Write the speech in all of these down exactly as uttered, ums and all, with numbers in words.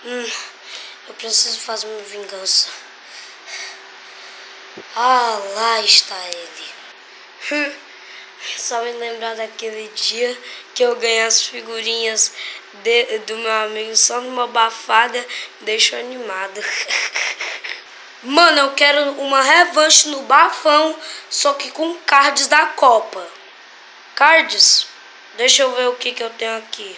Hum, eu preciso fazer uma vingança. Ah, lá está ele. Hum, só me lembrar daquele dia que eu ganhei as figurinhas de, do meu amigo só numa bafada, me deixou animado. Mano, eu quero uma revanche no bafão, só que com cards da Copa. Cards? Deixa eu ver o que que eu tenho aqui.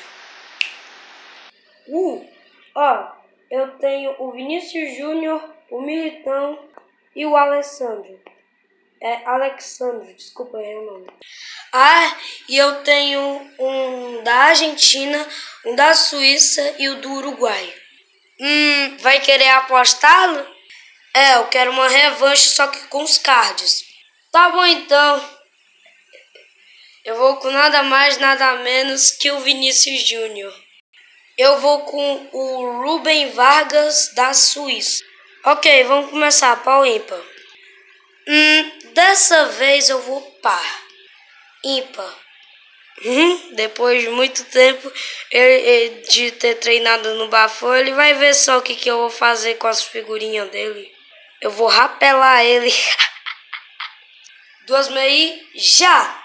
Uh, ó, eu tenho o Vinícius Júnior, o Militão e o Alessandro. É Alexandre, desculpa aí o nome. Ah, e eu tenho um da Argentina, um da Suíça e o do Uruguai. Hum, vai querer apostá-lo? É, eu quero uma revanche, só que com os cards. Tá bom então. Eu vou com nada mais, nada menos que o Vinícius Júnior. Eu vou com o Rubem Vargas da Suíça. Ok, vamos começar, pau ímpar. Hum, dessa vez eu vou par. Ímpar. Hum, depois de muito tempo ele, de ter treinado no bafão, ele vai ver só o que, que eu vou fazer com as figurinhas dele. Eu vou rapelar ele. Duas meias, já!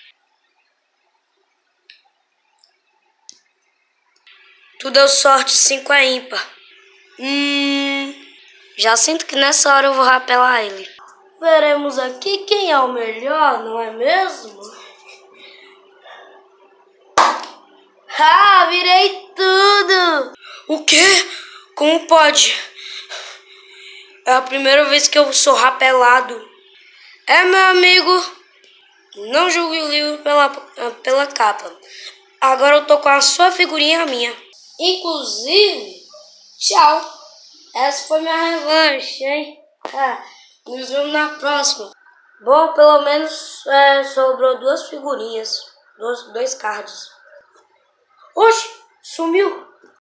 Tu deu sorte, cinco é ímpar. Hum, já sinto que nessa hora eu vou rapelar ele. Veremos aqui quem é o melhor, não é mesmo? Ah, virei tudo! O quê? Como pode? É a primeira vez que eu sou rapelado. É, meu amigo, não julgue o livro pela, pela capa. Agora eu tô com a sua figurinha e a minha. Inclusive, tchau. Essa foi minha revanche, hein? Ah, nos vemos na próxima. Bom, pelo menos é, sobrou duas figurinhas. Dois, dois cards. Oxe, sumiu.